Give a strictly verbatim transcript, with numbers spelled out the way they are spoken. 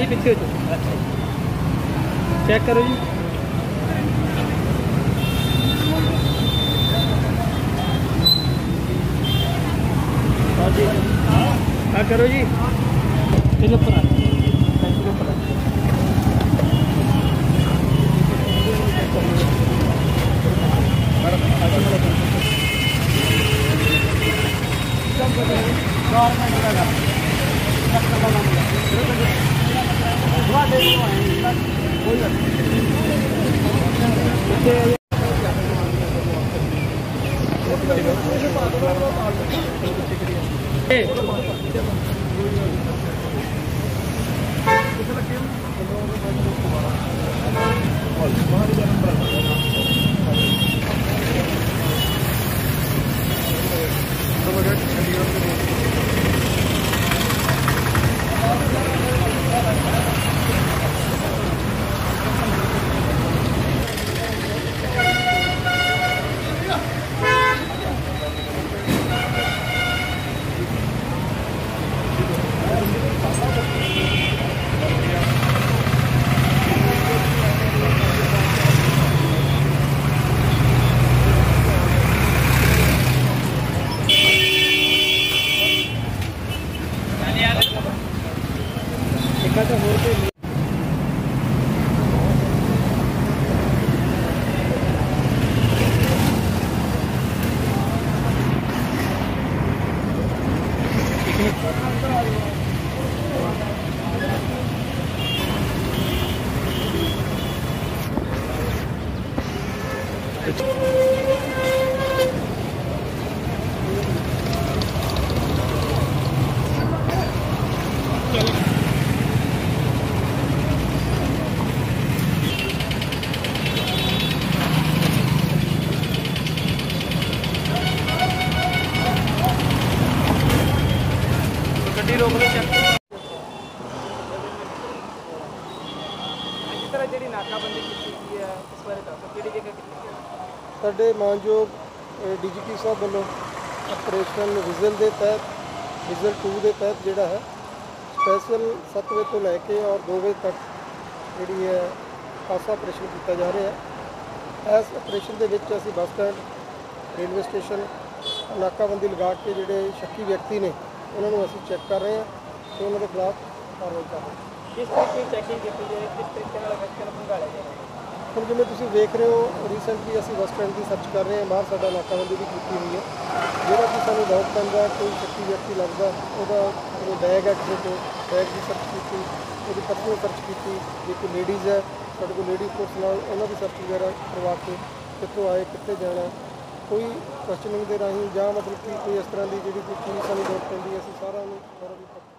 पीछे हो जाओ। अच्छा चेक करो जी। हाँ जी हाँ करो जी। इन ऊपर आ ऊपर रोक लो चेक जिस तरह जी नाकाबंदी की है इस बारे कि जगह साढ़े मानयोग डी जी पी साहब वालों ऑपरेशन विजल के तहत विजल टू के तहत जोड़ा है स्पैशल सत्त बजे तो लैके और दो बजे तक जी है खासा ऑपरेशन किया जा रहा है। इस ऑपरेशन के असी बस स्टैंड रेलवे स्टेशन नाकाबंदी लगा के जोड़े शक्की व्यक्ति ने उन्होंने असी चेक कर रहे हैं तो उन्होंने खिलाफ कार्रवाई कर रहे हैं। किस तरीके की चैकिंग की जाए किस तरीके व्यक्तियों को भगाया जा रहा है। हम जिम्मे तुम देख रहे हो रीसेंटली असी बस स्टैंड की सर्च कर रहे हैं बाहर साडा नाकाबंदी भी की हुई है जोड़ा कि सूँ डाउट पैंदा कोई शक्की व्यक्ति लगता वो बैग है किसी को बैग की सर्च की वो पर्सनल सर्च की जो कोई लेडीज़ है साढ़े को लेडीज़ फोर्स नाल उन्हों की सर्च वगैरह करवा के कितों आए कितने जाना कोई क्वेश्चनिंग के राही या मतलब कि कोई इस तरह की जी कोई चीज़ सूँ डाउट पैंदी असी सारा